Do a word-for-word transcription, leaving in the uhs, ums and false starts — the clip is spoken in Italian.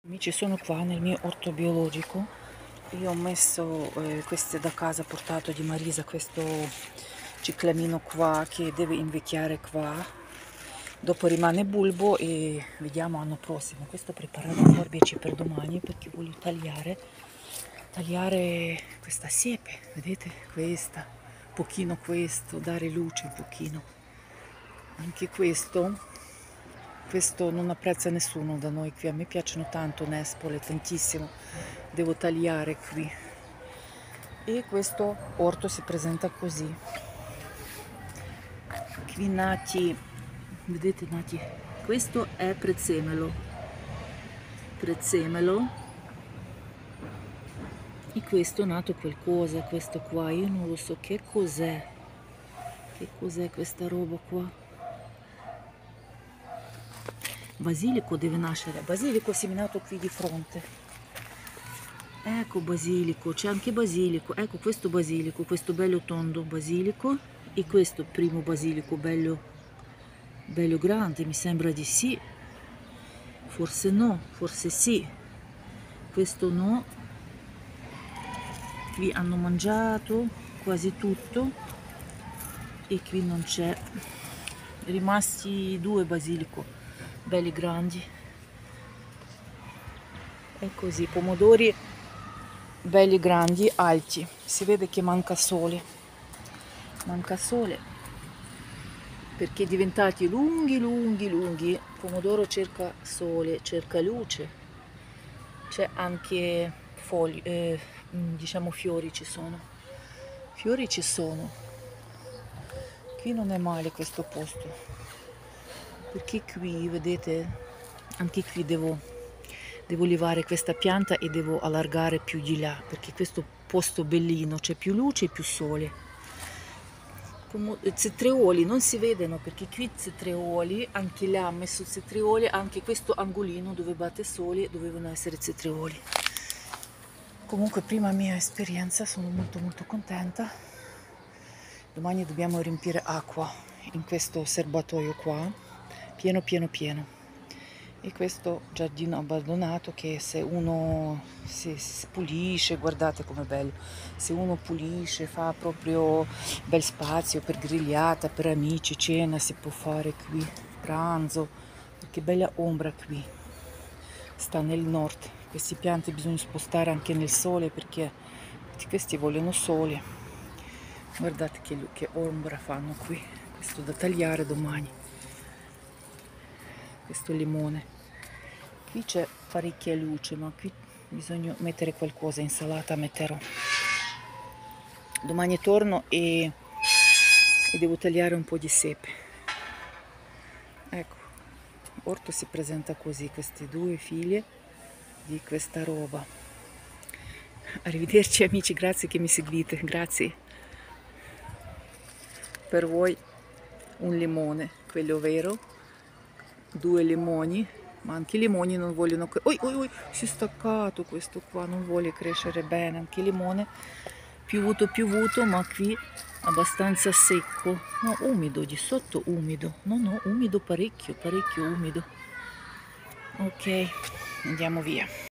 Amici, sono qua nel mio orto biologico. Io ho messo eh, queste da casa portato di Marisa, questo ciclamino qua che deve invecchiare qua, dopo rimane bulbo e vediamo l'anno prossimo. Questo preparare le forbici per domani perché voglio tagliare tagliare questa siepe, vedete, questa, un pochino questo, dare luce un pochino, anche questo. Questo non apprezza nessuno da noi qui, a me piacciono tanto nespole, tantissimo, devo tagliare qui. E questo orto si presenta così. Qui nati, vedete nati, questo è prezzemolo, prezzemolo, e questo è nato qualcosa, questo qua, io non lo so che cos'è, che cos'è questa roba qua. Basilico deve nascere, basilico seminato qui di fronte, ecco basilico, c'è anche basilico, ecco questo basilico, questo bello tondo basilico, e questo primo basilico bello, bello grande, mi sembra di sì, forse no, forse sì, questo no, qui hanno mangiato quasi tutto e qui non c'è, rimasti due basilico belli grandi. È così, pomodori belli grandi, alti, si vede che manca sole, manca sole perché diventati lunghi lunghi lunghi, il pomodoro cerca sole, cerca luce, c'è anche fogli, eh, diciamo fiori ci sono, fiori ci sono, qui non è male questo posto, perché qui vedete, anche qui devo devo levare questa pianta e devo allargare più di là, perché questo posto bellino, c'è più luce e più sole. Cetrioli non si vedono perché qui cetrioli, anche là ha messo cetrioli, anche questo angolino dove batte sole dovevano essere cetrioli. Comunque prima mia esperienza, sono molto molto contenta. Domani dobbiamo riempire acqua in questo serbatoio qua, pieno pieno pieno. E questo giardino abbandonato che se uno si, si pulisce, guardate com'è bello, se uno pulisce, fa proprio bel spazio per grigliata, per amici, cena si può fare qui, pranzo, che bella ombra qui, sta nel nord, queste piante bisogna spostare anche nel sole perché questi vogliono sole, guardate che, che ombra fanno qui, questo da tagliare domani, questo limone. Qui c'è parecchia luce, ma qui bisogna mettere qualcosa, insalata metterò. Domani torno e, e devo tagliare un po' di sepe. Ecco, orto si presenta così, queste due figlie di questa roba. Arrivederci amici, grazie che mi seguite, grazie. Per voi un limone, quello vero, due limoni. Ma anche i limoni non vogliono, oi, oi, oi, si è staccato questo qua, non vuole crescere bene, anche il limone piovuto piovuto, ma qui abbastanza secco, no, umido, di sotto umido, no no, umido parecchio, parecchio umido. Ok, andiamo via.